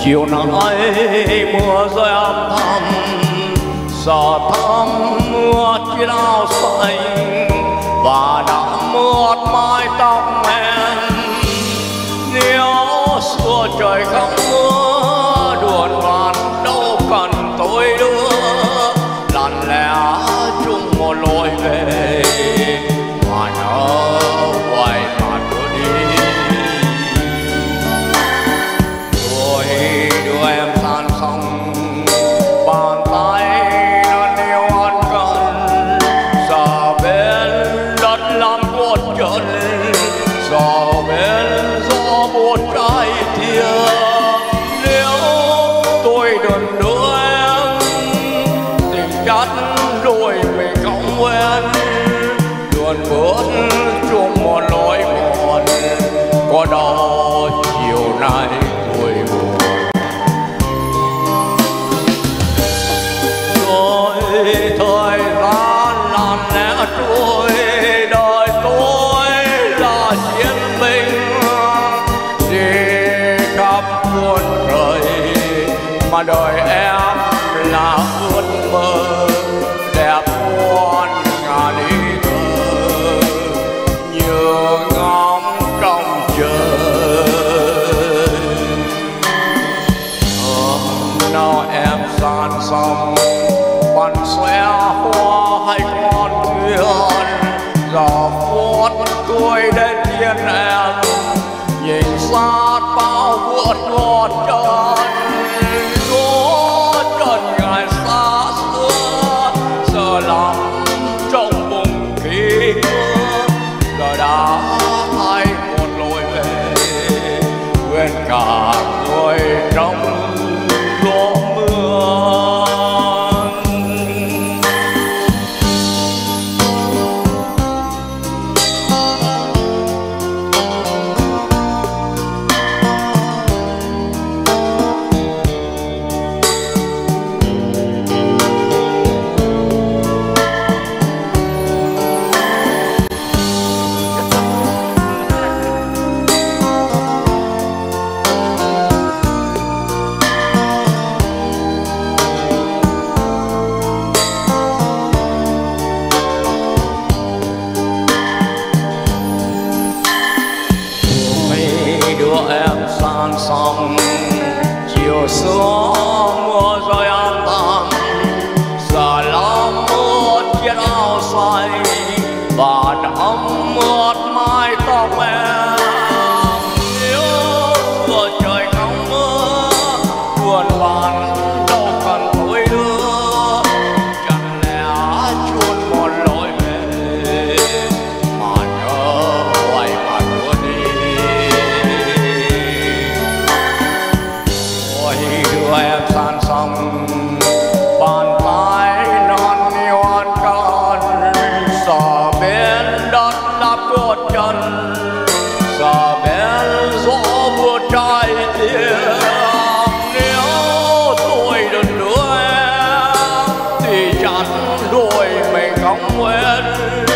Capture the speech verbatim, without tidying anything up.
chiều nay mưa rơi âm thầm giờ thăm mưa chiếc áo xanh và đã mướt mái tóc em. Nếu xưa trời không mưa đuổi đoàn đâu cần tôi đưa lặng lẽ chung một lối về mà nhớ quay mặt tôi đi. Rồi đưa em san xong bàn tay nó yêu ân cần giờ bên đất làm cột chân giờ bên gió buốt trái thiên. Nếu tôi đừng đưa em tình chất đôi mình không quen luôn bước chung một lối mòn có đâu chiều nay tôi buồn. Rồi thời gian làm lẽ trôi đời tôi là chiến binh đi khắp muôn trời mà đời em là ước mơ đẹp muôn ngàn ý thơ như ngóng trong trời. Hôm nào em san xong bắn xóe hoa hay con thuyền giờ phút tôi đến thiên em nhìn sát bao vượt ngọt tròn có trần ngày xa xưa giờ lòng trong bụng khi mưa giờ đã thay một lối về quên cả người trong gió mưa. Xong chiều xuống mưa rơi an tạm giờ lắm mưa chiếc áo xanh và đẫm mướt mái tóc em. Nếu vừa trời không mưa buồn bàn đâu cần tôi đưa chẳng lẽ chuồn một lối về mà nhớ quay mặt tôi đi. Đưa em san xong bàn tay non yêu ân cần giờ bên đất đắp cột chân giờ bên gió buốt trái thiên. Nếu tôi đừng đưa em thì chẳng đôi mình không quên